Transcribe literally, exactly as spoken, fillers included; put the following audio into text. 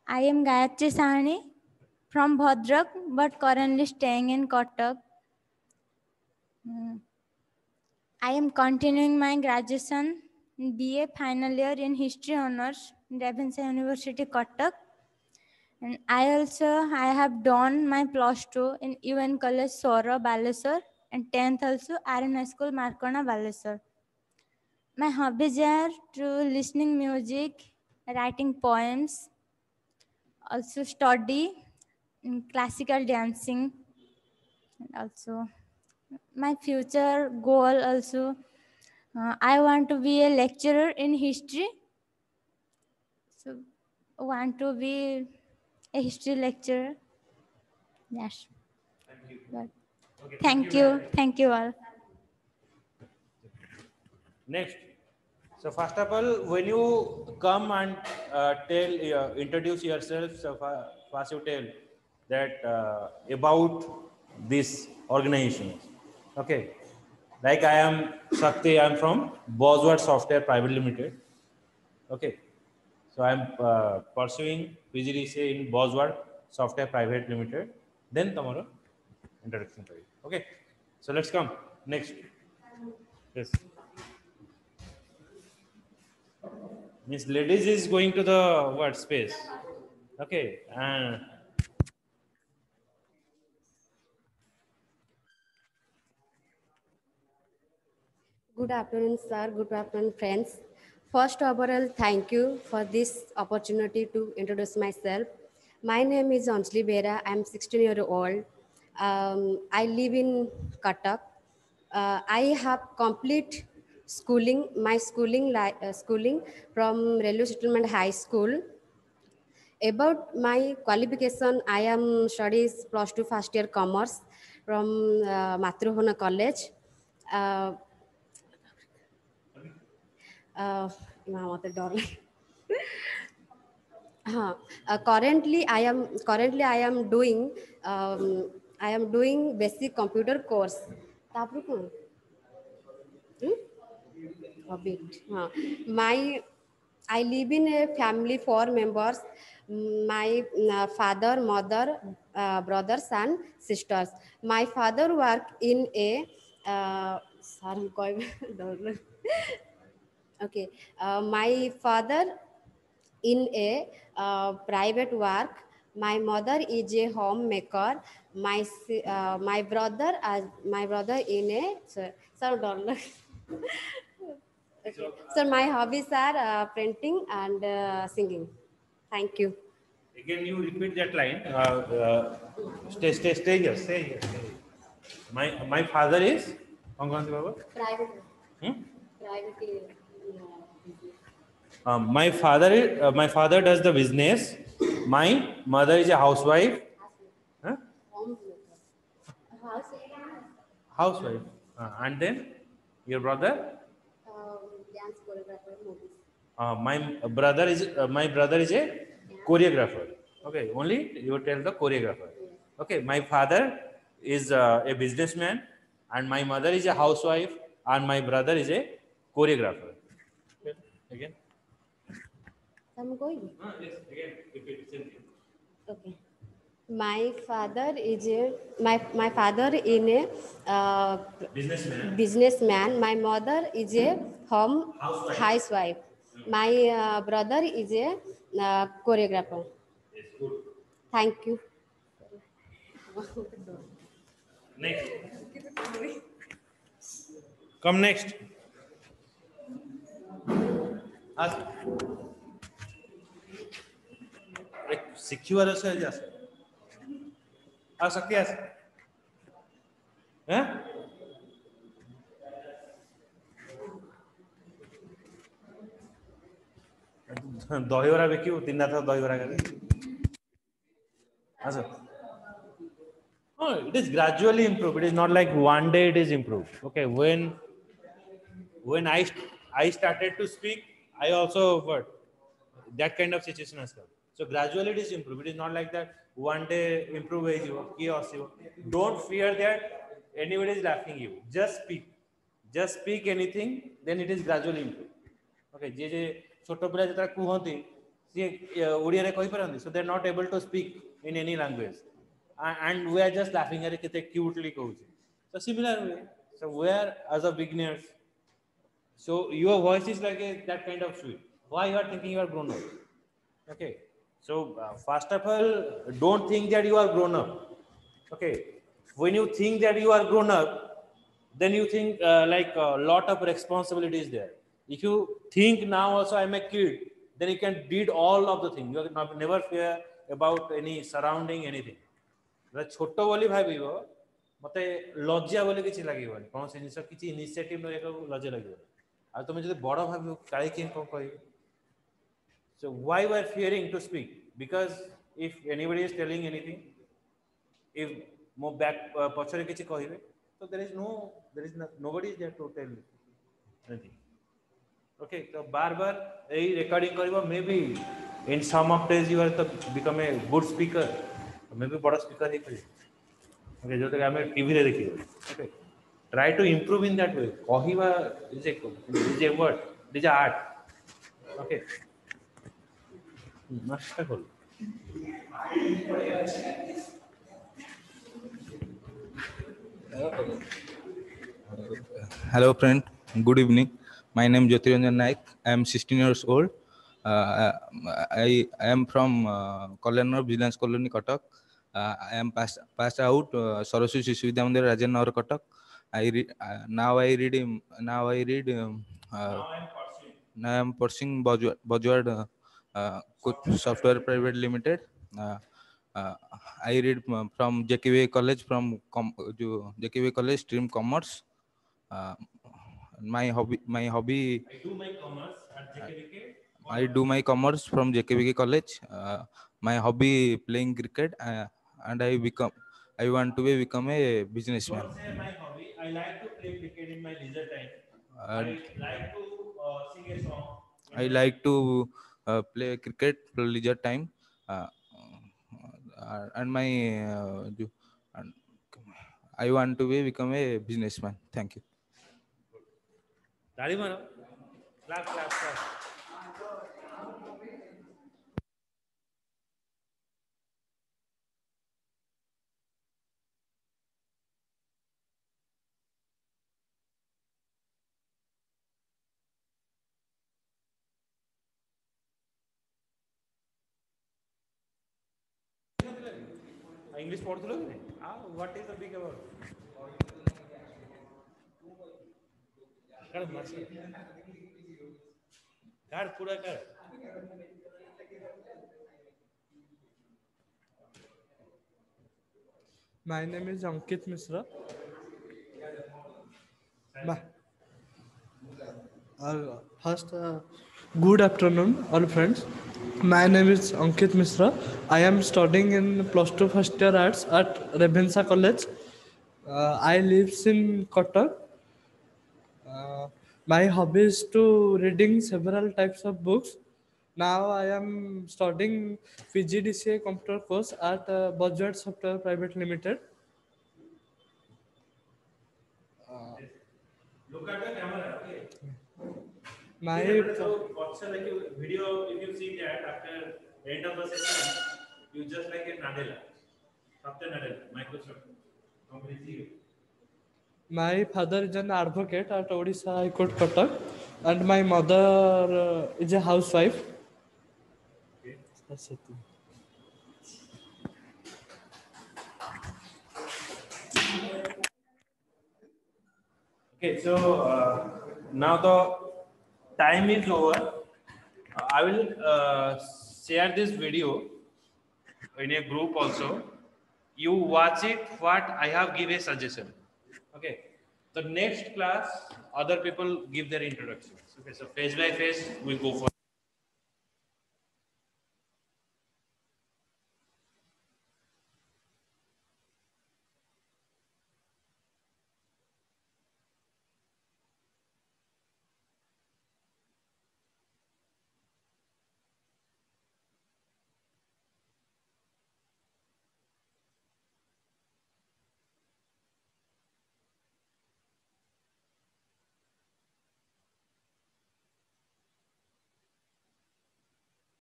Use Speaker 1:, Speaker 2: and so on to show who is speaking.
Speaker 1: I am Gayatri Sahani from Bhadrak, but currently staying in Cuttack. Mm. I am continuing my graduation B A final year in History Honours, Revensa University, Cuttack. And I also I have done my plus two in U N College Sora, Balesar, and tenth also R N High School, Markona, Balesar. My hobbies are to listening music, writing poems, also study in classical dancing, and also my future goal also uh, I want to be a lecturer in history. So want to be a history lecturer. Yes.
Speaker 2: Thank you.
Speaker 1: But
Speaker 2: Okay,
Speaker 1: thank, thank you. you. Thank you all.
Speaker 2: Next. So first of all, when you come and uh, tell, uh, introduce yourself, so first you tell that uh, about this organization. Okay. Like I am Shakti, I am from Bosworth Software Private Limited. Okay. So I am uh, pursuing P G D C A in Bosworth Software Private Limited. Then tomorrow introduction. Okay. So let's come next. Yes. Miss Ladies is going to the what space? Okay. And
Speaker 3: good afternoon, sir. Good afternoon, friends. First of all, thank you for this opportunity to introduce myself. My name is Anjali Bera. I'm sixteen years old. Um, I live in Cuttack. Uh, I have complete schooling, my schooling, uh, schooling from Railway Settlement High School. About my qualification, I am studies plus two first year commerce from uh, Matruhona College. Uh, uh, uh, currently, I am currently I am doing um, I am doing basic computer course. तापरे कौन? Hmm? A bit. हाँ. My I live in a family four members. My uh, father, mother, uh, brothers and sisters. My father work in a uh, okay. Uh, my father in a uh, private work. My mother is a homemaker. My si- uh, my brother as my brother in a so, so dollar. Okay. So my hobbies are uh, printing and uh, singing. Thank you.
Speaker 2: again, you repeat that line. Uh, uh, stay, stay, stay here. Stay here. Stay here. My my father is.
Speaker 3: Private.
Speaker 2: Hmm?
Speaker 3: Private.
Speaker 2: Um, my father is, uh, my father does the business. My mother is a housewife. Huh? Housewife. Uh, and then your brother.
Speaker 3: Dance choreographer movies.
Speaker 2: Uh, my brother is uh, my brother is a choreographer. Okay, only you tell the choreographer. Okay, my father is uh, a businessman, and my mother is a housewife, and my brother is a choreographer. Okay, again.
Speaker 3: I'm going.
Speaker 2: Uh, yes, again. Repeat. Same thing.
Speaker 3: Okay. My father is a my my father in a uh,
Speaker 2: Businessman.
Speaker 3: businessman. My mother is a home
Speaker 2: Housewife.
Speaker 3: housewife. My uh, brother is a uh, choreographer.
Speaker 2: Yes, good.
Speaker 3: Thank you.
Speaker 2: Next. Come next. Ask. Like secure as well, yes. Ask Sakti, ask. Huh? ଦହିବରା ବିକିବୁ ତିନି ଥର ଦହିବରା ଖାଲି ଆସ oh, it is gradually improved. It is not like one day it is improved. Okay, when when I I started to speak, I also what that kind of situation has come. So gradually it is improved. It is not like that one day improve ହେଇଯିବ. Don't fear that anybody is laughing you. Just speak. Just speak anything, then it is gradually improved. Okay, जे जे छोट पिला जेतरा कुहंती See, Odia re koi parandi, so they're not able to speak in any language, and we are just laughing at it cutely. So similar way, so we are as a beginners. So your voice is like a, that kind of sweet. Why you are thinking you are grown up? Okay. So uh, first of all, don't think that you are grown up. Okay. When you think that you are grown up, then you think uh, like a lot of responsibilities there. If you think now also I'm a kid, then you can did all of the things. You will not, never fear about any surrounding anything. छोट बोली भाव मत लज्जा बोली किसी लगे कौन से जिन किसी इनिशिएटिव लज्जा लगे आ तुम जो बड़ भाव काले किए कौन कह so why we are fearing to speak because if anybody is telling anything if mo back uh, pachare kichi kahibe so there is no there is no, nobody is there to tell anything okay so bar bar ei recording kariba maybe in some of days you are to become a good speaker maybe bada speaker he kare okay जो तक हमें TV रे देखिए okay try to improve in that way kahiba is a is a word is a art okay nashta kol
Speaker 4: Hello friend, good evening. My name is Jyotiranjan Naik. I am sixteen years old. Uh, I, I am from uh, Kalyanur Vigilance Colony, Cuttack. Uh, I am passed, passed out uh, Saraswati Shishu Vidya Mandir, Rajannagar, Cuttack. I read, uh, now I read um, now I read um, uh, now I am pursuing Bajwad, Bajwad uh, uh, Software, Software Private Limited. Uh, uh, I read from J K V College from com, J K V College stream commerce. Uh, my hobby my hobby
Speaker 2: I do my commerce at J K V K.
Speaker 4: I do my commerce from J K V K College. Uh, my hobby playing cricket, uh, and I become I want to be become a businessman.
Speaker 2: Don't say my hobby. I like to play cricket in my leisure time.
Speaker 4: Uh,
Speaker 2: I like to uh, sing a song.
Speaker 4: I like to uh, play cricket for leisure time, uh, uh, and my uh, do- and I want to be become a businessman. Thank you.
Speaker 2: Tari maro. Clap, clap, clap. English पढ़ुलो कि नहीं? Ah, what is the big about? कर मस्त. कर पूरा कर.
Speaker 5: My name is Ankit Mishra. Ma- uh, first, uh, good afternoon, all friends. My name is Ankit Mishra. I am studying in plus two first year arts at Rebhensa College. Uh, I live in Cuttack. Uh, my hobby is to reading several types of books. Now I am studying P G D C A computer course at uh, Bajaj Software Private Limited.
Speaker 2: Look at the camera, okay?
Speaker 5: My
Speaker 2: So, what's like a video? If you see that after the end of the session, you just like a Nadella, Captain Nadella, Microsoft company.
Speaker 5: My father is an advocate at Odisha High Court, Cuttack, and my mother uh, is a housewife.
Speaker 2: Okay.
Speaker 5: That's it.
Speaker 2: Okay, so uh, now the time is over. Uh, I will uh, share this video in a group also. You watch it. What I have give a suggestion. Okay. The next class, other people give their introductions. Okay. So phase by phase, we go for.